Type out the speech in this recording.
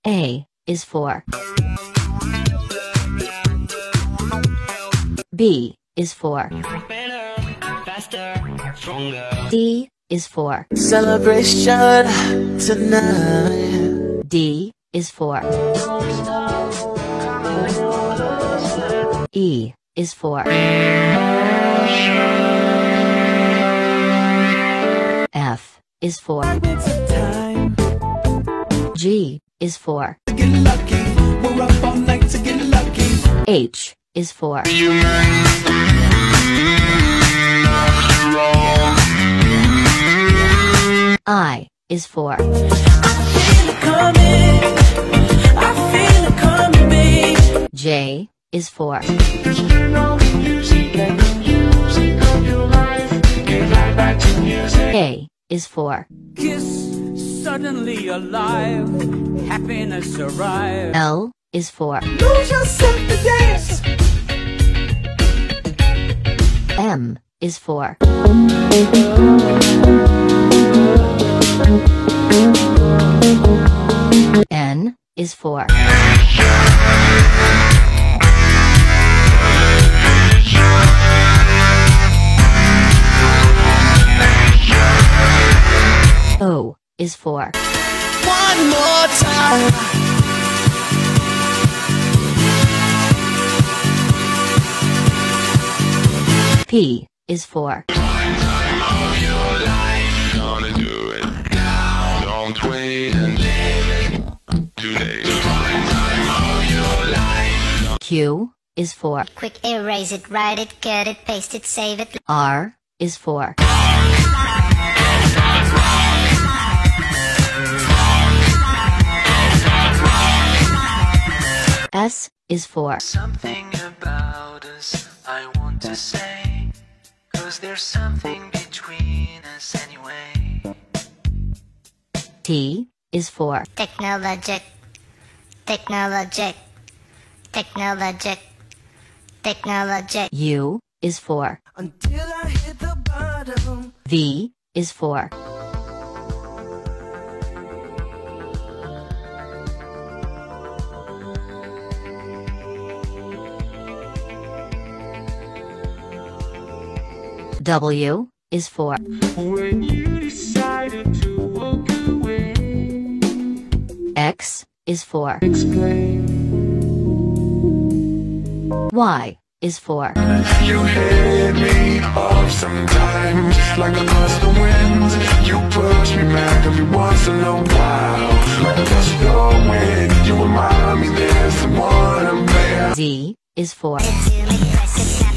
A is for B is for Better, faster, stronger. D is for celebration tonight. D is for E is for F is for G is for H is for I is for J is for K is for Kiss, suddenly alive, happiness arrives. L is for Lose yourself to dance. M is for N is for O is for One more time. P is for Gonna do it now. Don't wait until today. Q is for Quick erase it, write it, get it, paste it, save it. R is for S is for Something about us I want to say, 'cause there's something between us anyway. T is for Technologic, technologic, technologic, technologic. U is for Until I hit the bottom. V is for W is for When you decided to walk away, X is for explain. Y is for You hit me off sometimes, like a gust of wind. You push me back every once in a while, like a gust of wind. You remind me there's someone I'm there. Z is for To me, press it now.